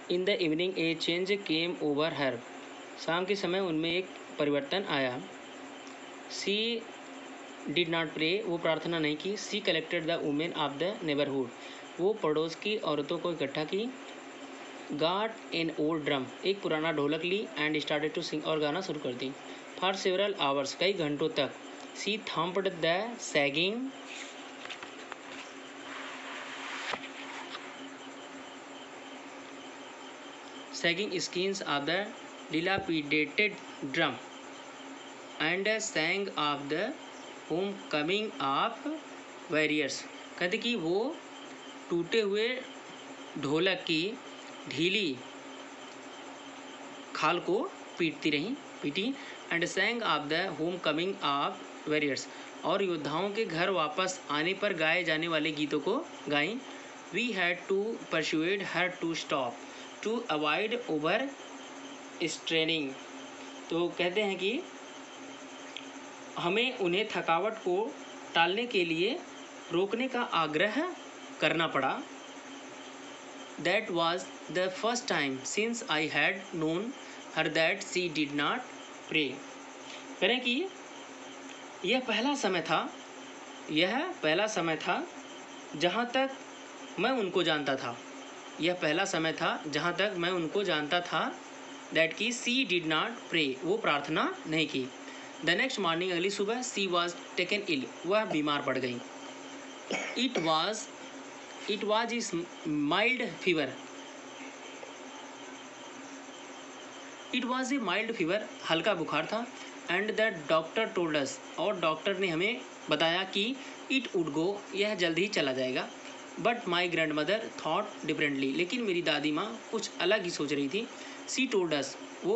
In the evening a change came over her. शाम के समय उनमें एक परिवर्तन आया। सी डिड नॉट प्रे, वो प्रार्थना नहीं की। She collected the women of the neighbourhood, वो पड़ोस की औरतों को इकट्ठा की। गाट एन ओल्ड ड्रम, एक पुराना ढोलक ली। एंड स्टार्टेड टू सिंग, और गाना शुरू कर दी। फॉर सेवरल आवर्स, कई घंटों तक। She thumped the sagging skins of the dilapidated drum and sang of the homecoming of warriors। कहते कि वो टूटे हुए ढोलक की ढीली खाल को पीटी। And sang of the home coming of warriors, और योद्धाओं के घर वापस आने पर गाए जाने वाले गीतों को गाई। We had to persuade her to stop to avoid over straining. तो कहते हैं कि हमें उन्हें थकावट को टालने के लिए रोकने का आग्रह करना पड़ा। That was the first time since I had known her that she did not pray. करें कि यह पहला समय था जहाँ तक मैं उनको जानता था। दैट की सी डिड नॉट प्रे, वो प्रार्थना नहीं की। द नेक्स्ट मॉर्निंग, अगली सुबह, सी वॉज टेकन इल, वह बीमार पड़ गई। It was is mild fever, हल्का बुखार था। And the doctor told us, और डॉक्टर ने हमें बताया कि इट वुड गो, यह जल्द ही चला जाएगा। But my grandmother thought differently, लेकिन मेरी दादी माँ कुछ अलग ही सोच रही थी। सी टोल्ड अस, वो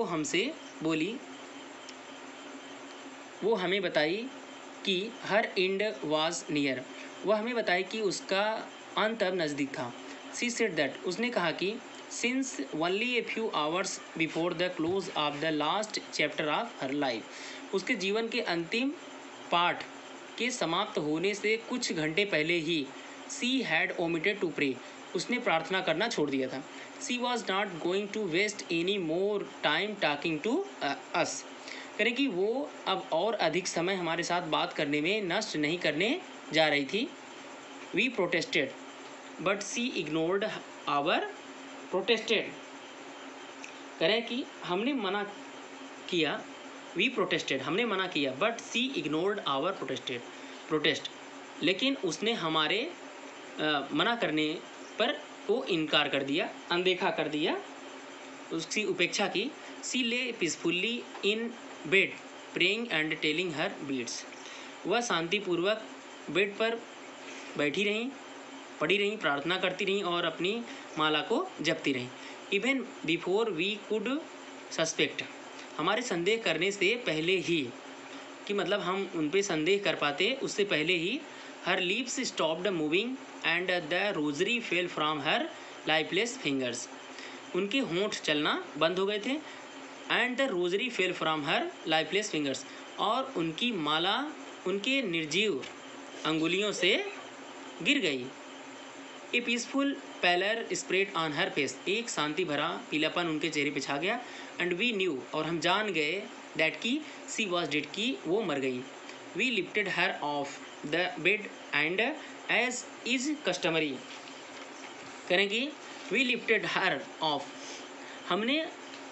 हमें बताई कि हर एंड वॉज नियर, वह हमें बताई कि उसका अंत अब नज़दीक था। सी सेड दैट, उसने कहा कि since only a few hours before the close of the last chapter of her life, उसके जीवन के अंतिम पाठ के समाप्त होने से कुछ घंटे पहले ही she had omitted to pray, उसने प्रार्थना करना छोड़ दिया था। She was not going to waste any more time talking to us, करें कि वो अब और अधिक समय हमारे साथ बात करने में नष्ट नहीं करने जा रही थी। We protested but she ignored our protested, करें कि हमने मना किया। वी प्रोटेस्टेड, हमने मना किया। But she ignored our protest, लेकिन उसने हमारे मना करने पर को इनकार कर दिया, अनदेखा कर दिया, उसकी उपेक्षा की। She lay peacefully in bed praying and telling her beads, वह शांतिपूर्वक बेड पर बैठी रहीं, पड़ी रहीं, प्रार्थना करती रहीं और अपनी माला को जपती रहीं। Even before we could suspect, हमारे संदेह करने से पहले ही, कि मतलब हम उन पे संदेह कर पाते उससे पहले ही, her lips stopped moving and the rosary fell from her lifeless fingers, उनके होंठ चलना बंद हो गए थे। And the rosary fell from her lifeless fingers, और उनकी माला उनके निर्जीव अंगुलियों से गिर गई। A peaceful pallor spread on her face, एक शांति भरा पीलापन उनके चेहरे पे छा गया। एंड वी न्यू, और हम जान गए, दैट की सी वॉज डेड, की वो मर गई। We lifted her off the bed and as is customary, करें कि वी लिफ्टेड हर ऑफ, हमने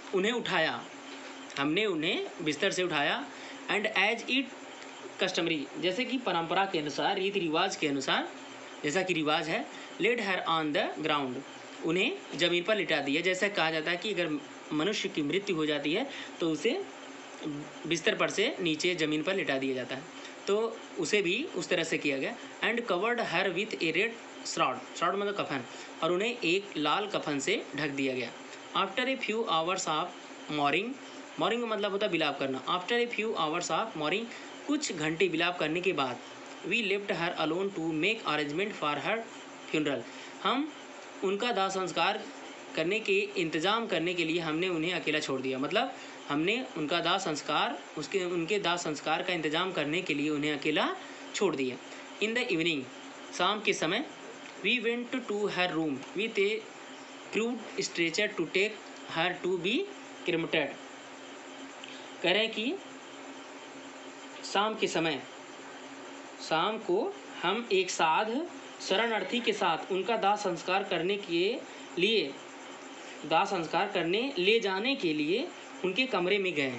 उन्हें बिस्तर से उठाया। एंड एज इट कस्टमरी, जैसे कि परंपरा के अनुसार, रीति रिवाज के अनुसार, जैसा कि रिवाज है। Laid her on the ground, उन्हें ज़मीन पर लिटा दिया। जैसा कहा जाता है कि अगर मनुष्य की मृत्यु हो जाती है तो उसे बिस्तर पर से नीचे ज़मीन पर लिटा दिया जाता है, तो उसे भी उस तरह से किया गया। And covered her with a red shroud मतलब कफन, और उन्हें एक लाल कफन से ढक दिया गया। After a few hours of mourning मतलब होता है विलाप करना। After a few hours of mourning, कुछ घंटे विलाप करने के बाद, we left her alone to make arrangement for her funeral, हम उनका दाह संस्कार करने के इंतज़ाम करने के लिए हमने उन्हें अकेला छोड़ दिया। मतलब हमने उनके दाह संस्कार का इंतज़ाम करने के लिए उन्हें अकेला छोड़ दिया। इन द इवनिंग, शाम के समय, we went to her room, crude stretcher to take her to be cremated. कह रहे हैं कि शाम को हम एक साध शरणार्थी के साथ उनका दाह संस्कार करने ले जाने के लिए उनके कमरे में गए।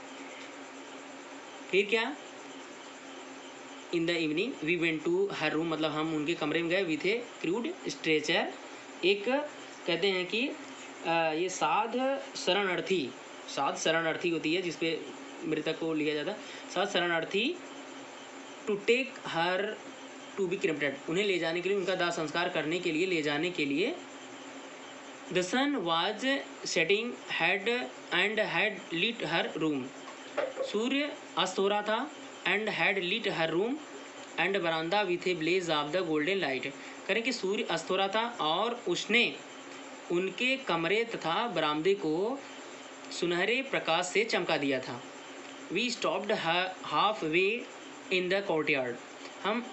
फिर क्या, in the evening we went to her room, मतलब हम उनके कमरे में गए विथ ए क्रूड स्ट्रेचर। एक कहते हैं कि ये साध शरणार्थी होती है जिसपे मृतक को लिया जाता है, साध शरणार्थी to take her to be cremated, उन्हें ले जाने के लिए, उनका दाह संस्कार करने के लिए ले जाने के लिए। The sun was setting had lit her room, सूर्य अस्त हो रहा था, and had lit her room and verandah with a blaze of the golden light. करें कि सूर्य अस्त हो रहा था और उसने उनके कमरे तथा बरामदे को सुनहरे प्रकाश से चमका दिया था। We stopped half way in the courtyard, हम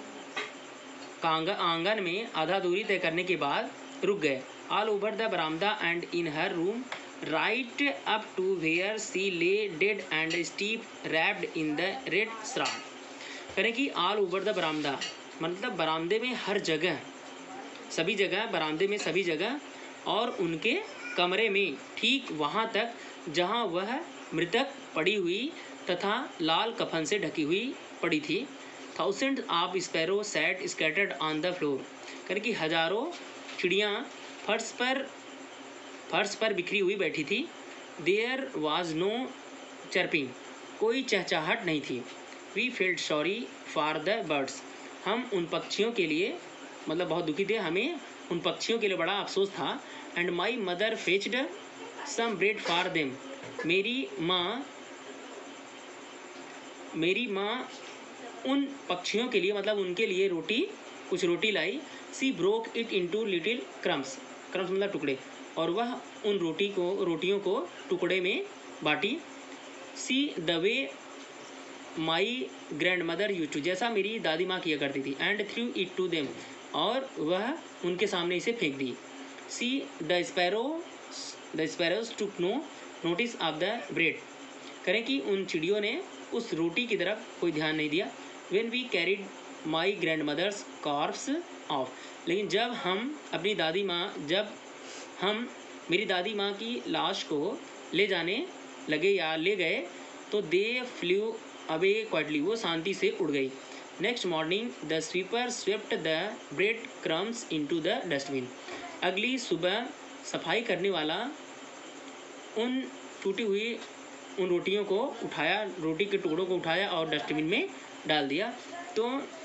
आंगन में आधा दूरी तय करने के बाद रुक गए। All over the verandah and in her room right up to where she lay dead and stiff wrapped in the red shroud. करें कि ऑल ओवर द बरामदा, मतलब बरामदे में हर जगह, सभी जगह, बरामदे में सभी जगह, और उनके कमरे में ठीक वहाँ तक जहाँ वह मृतक पड़ी हुई तथा लाल कफन से ढकी हुई पड़ी थी। Thousand of sparrow sat scattered on the floor, करके हजारों चिड़ियाँ फर्श पर बिखरी हुई बैठी थी। देयर वाज नो चर्पिंग, कोई चहचहाहट नहीं थी। We felt sorry for the birds, हम उन पक्षियों के लिए, मतलब बहुत दुखी थे, हमें उन पक्षियों के लिए बड़ा अफसोस था। And my mother fetched some bread for them, मेरी माँ उन पक्षियों के लिए, मतलब उनके लिए कुछ रोटी लाई। She broke it into little crumbs मतलब टुकड़े, और वह उन रोटियों को टुकड़े में बाटी। She the way my grandmother use to, जैसा मेरी दादी माँ किया करती थी। And threw it to them, और वह उनके सामने इसे फेंक दी। She the sparrows took no notice of the bread, करें कि उन चिड़ियों ने उस रोटी की तरफ कोई ध्यान नहीं दिया। When we carried my grandmother's corpse off, लेकिन जब हम मेरी दादी माँ की लाश को ले जाने लगे या ले गए, तो दे फ्लू अवे क्वाइटली, वो शांति से उड़ गई। Next morning the sweeper swept the bread crumbs into the dustbin, अगली सुबह सफाई करने वाला उन टूटी हुई रोटी के टुकड़ों को उठाया और डस्टबिन में डाल दिया। तो